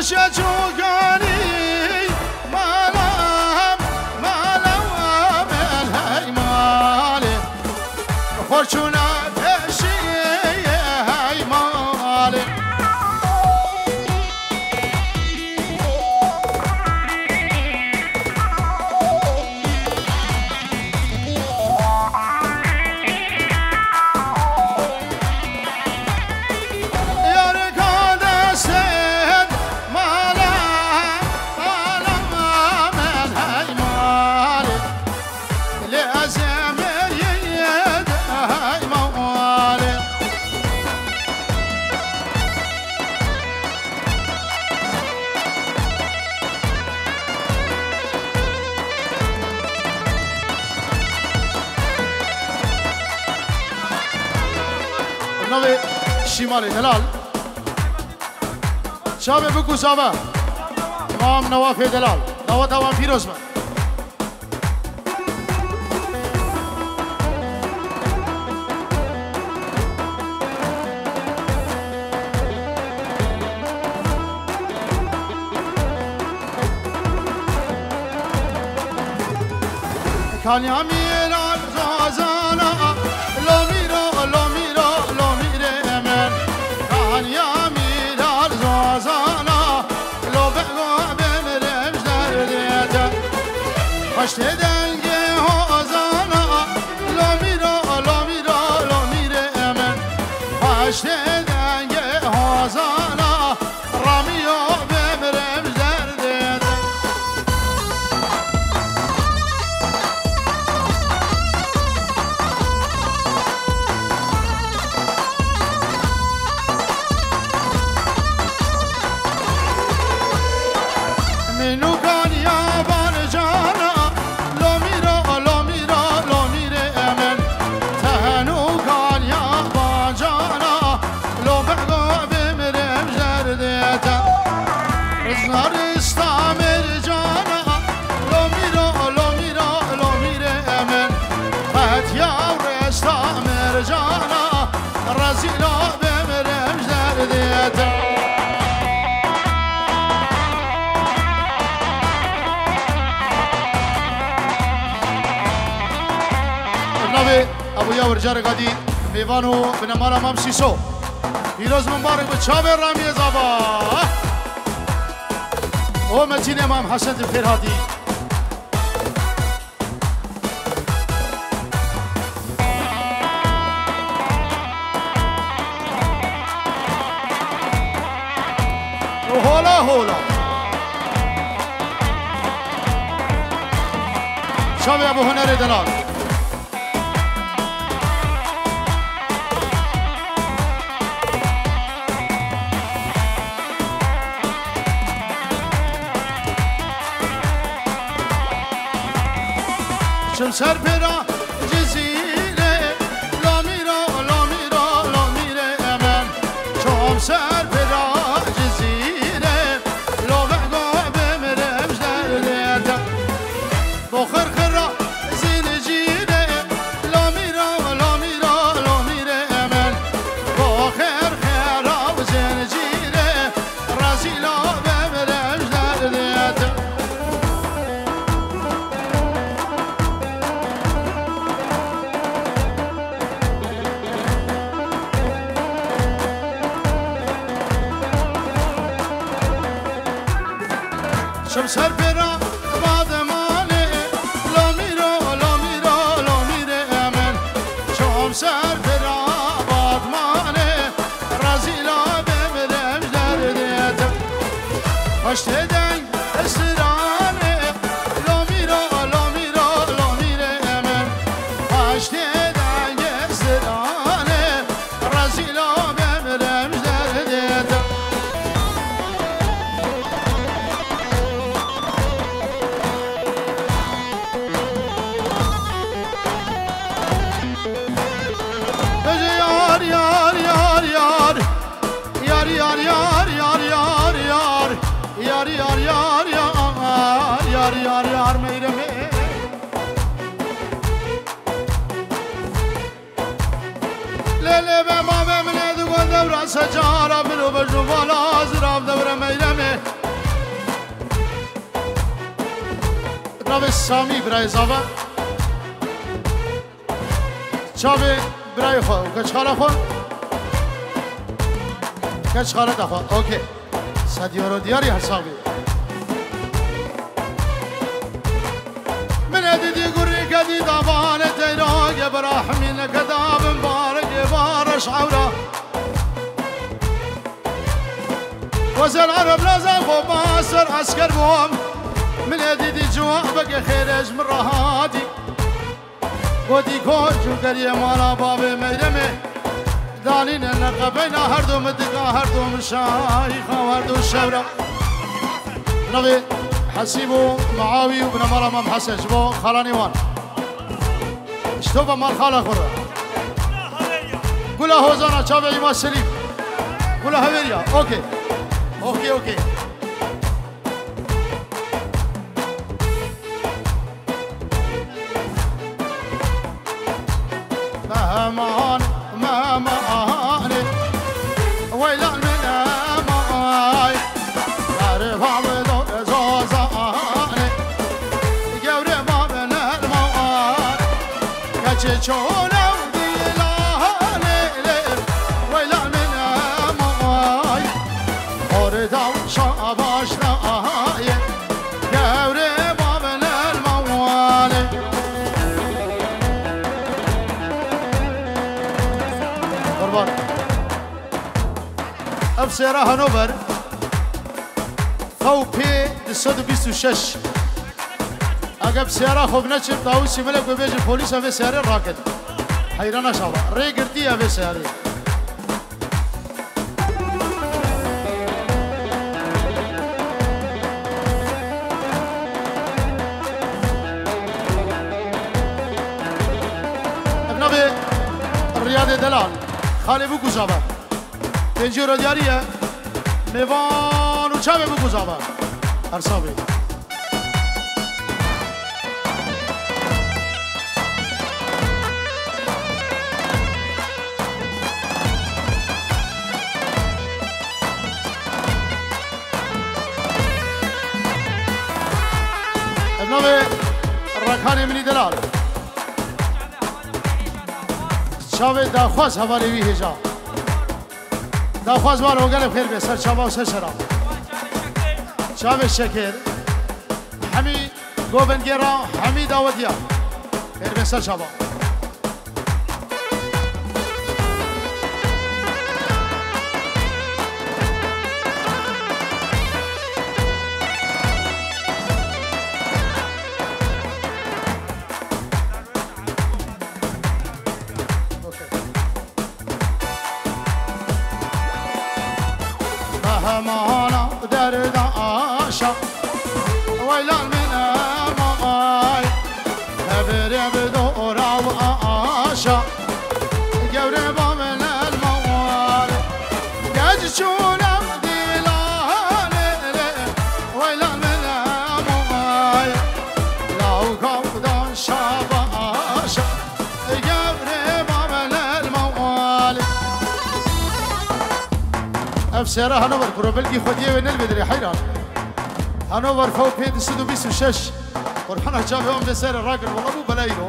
خوشا چوگانی مالم من هی ماله خورچونا بشی هی ماله نوی شمال دلال شابه بکو صابه امام نواف دلال دعوت اوان پیروز من کانی همیران زازانا لومیرا Başte denge hozana lo mire emen Başte denge hozana Ramiyo bemrem zerdede Menukan yaban cana ابو یاور جرگادی میوانو بنمارا ممسی سو پیروز مبارک به چاور رامی زابا او متین امام حسن فرهادی هولا شاوی ابو هنر دلال سر پیرا جزیره لامیرا امن چون سر پیرا جزیره لوگا بمرم زرده بخور خرا زین جیره لامیرا امن بخور خرا زین جیره رازیلا بمرم زرده شم سر پیرا بادمانه لامیرا امن شم سر پیرا بادمانه رازیلا بمرم زرده پشت دنگ اسرانه لامیرا امن پشت دنگ اسرانه رازیلا بمرم زرده yar meyreme lele be ma be mne du devra sajara biro be jvala zrav devra meyreme ابناء سامی برای زاوه چاوه برای خود کچخاله خود کچخاله دا خود اوکی سدیارو دیاری حسابی من دیدی گوری کدی دابان تیراغ براحمین کداب مبارک بارش عورا وزل عرب لازم خوب ماسر عسكر بوم من يدي جوابك خيرج من رهادي ودي كوجو قريه مالا بابي ميرمي دانين نقبينا هردو مدقا هردو مشايخا وهردو الشورى نبي حسيبو معاوي وابن مالا مام حسن جبو خالاني وان اشتوبا مال خالا خورا قولا هوزانا شابي ما سليم قولا هويريا اوكي اوكي اوكي مهمان مهمان ويلا من ماي تعرف عبدو زوزاني جوري ما من الموان كتشونا وديلاني ويلا من ماي أردو شاباشنا جوري ما من الموان قربان افسيرا هانوفر خو بي 226 اگه بسیارا خوب نچیم داوسی ملک و بیجی پولیس اوه سیاره راکد حیرانه شاوه ری گردی اوه سیاره ابنابه ریاض دلال خالی بو گذابه پنجی رو دیاریه میوان و چاوه بو گذابه ارسابه ابنابه رکان منی دلال چاوه داخواست حوالی وی هجا داخواست والو گل خیر به سر چاوه و سر شراب چاوه شکر همی گوبنگیرا همی داودیا خیر به سر چاوه مهمانا درد عاشق ويلان من ماي هبري بدورا وعاشق قوربا من الموال قد شونا ديلاني ويلان من ماي لو قودا شاب عاشق قوربا من الموال افسيرا هانوفر كروبلكي خديه وين البدري حيران هانوفر فوق بيد 226 قرحنا شافهم بسير الراجل والله مو بلاينه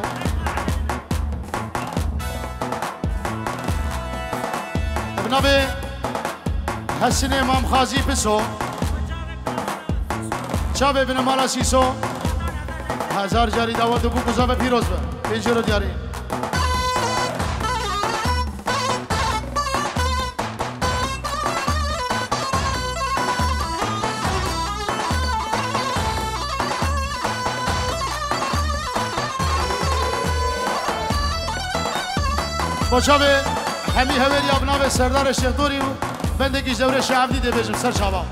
ابنابي حسن امام خازي بسو شاب ابن مالا سيسو هزار جاري دعوت بو قزابه پیروز به بيجرو دیاری باشابه همی هوری ابناء سردار شیخ دوری بندگی جوره شعبدی ده بجم سر شعبا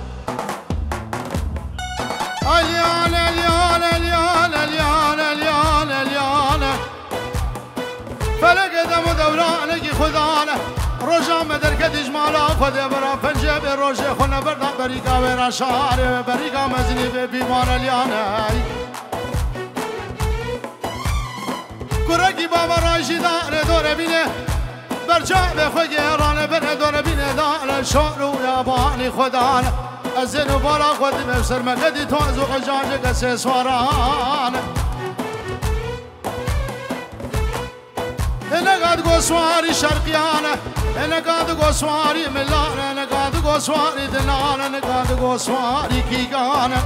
الیان الیان الیان الیان الیان الیان فلک دم و دورانگی خدانه روژا مدر که دیجمالا خده برا پنجه به روژه خونه بردن بریگا و رشاره بریگا مزنی به بیمار الیانه کرکی بابا راشی داره دوره بینه برجع به خود گرانه بره دوره بینه دانه شعر و یابانی خدانه أزين وبالا خود مفسر مقدي توزو قجاجك سيسواران أنا قاد قوسواري شرقيانة أنا قاد قوسواري ملان أنا قاد قوسواري دلان أنا قاد قوسواري كيقانة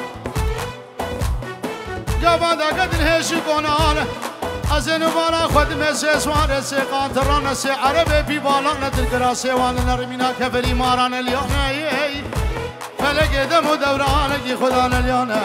قبادا قد نهشي قونانة أزين وبالا خود مفسر سواري سيقان ترانا سي عربي بيبالانا تلقرا سيوان نرمينا كفري مارانا اليونا فلق دم ودورانك خدانا اليونا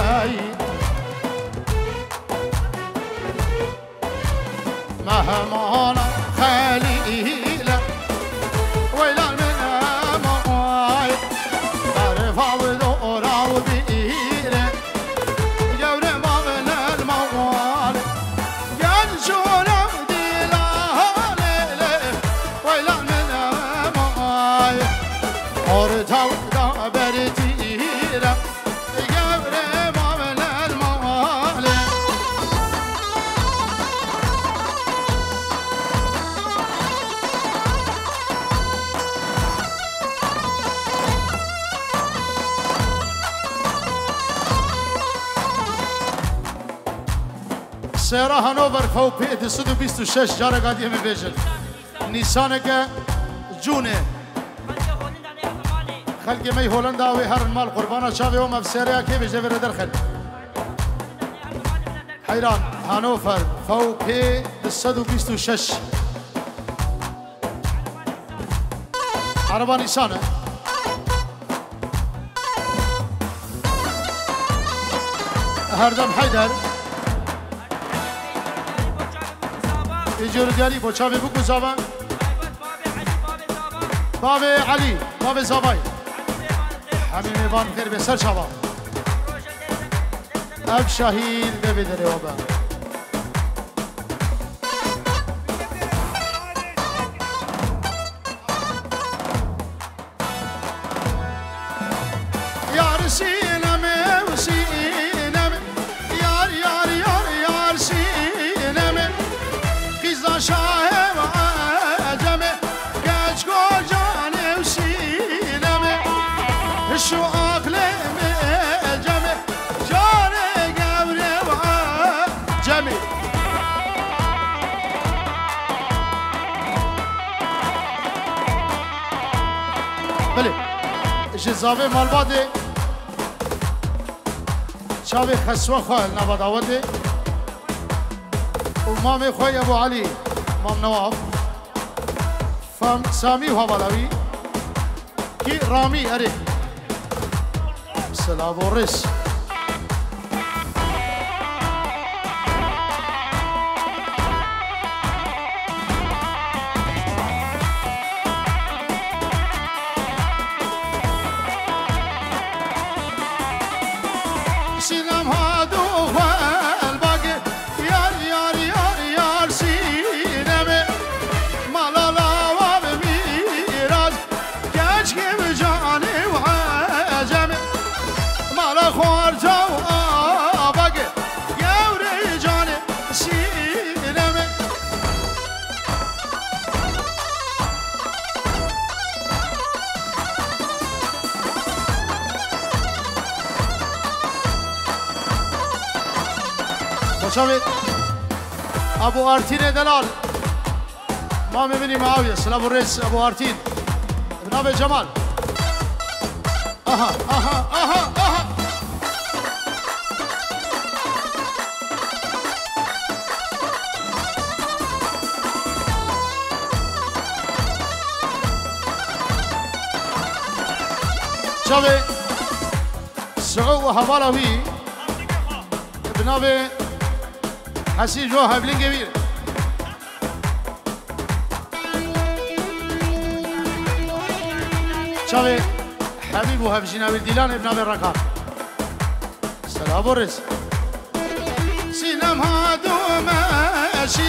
مهما خليلة ويلا من أمواي تعرف ودورا وبيرة جوري ما من الموال ينشونا وديلا ليلة ويلا من أمواي أرتاو دا برتيرة جوري ما من الموال سيارة هانوفر فو بيت 126 جارة قادية من بيجل نيسانك جونة خلقي مي هولندا وهر المال قربانا شافي وما بسيارة كيف يجب دخل حيران هانوفر فو بيت 126 عربان نيسانة هردم حيدر جوردیاری با چاوی بگو زبان باب علی باب زبای همین میوان خیر به سر شبا اب شهید ببیدره بابا یار سینمه و سینمه یار یار یار یار سینمه شاه و عجمه گچ گوجانه و سینمه شو عقلمه جمه جانه گوره و عجمه بله جزاوه مالباده چاوه خسوه خواه نباداوده ومامي خوي ابو علي مام نواف فام سامي وهبلاوي كي رامي اري سلام ورس سلام هادو والباقي يار يار يار يار سينمي مالالا وبميراز كاش كيف جاني وعجمي مالا خوارجا واباقي يوري جاني سينمي شامل ابو ارتين دلال ما میبینی معاویه سلام الرئيس ابو ارتين ابن ابي جمال اها اها اها اها شامل سعو وهبالاوي ابن ابي حسين جو هبلين كبير شاوي حبيب وهبجيناوي ديلان ابن ابي الركان سلام ورس سينام هادو ماشي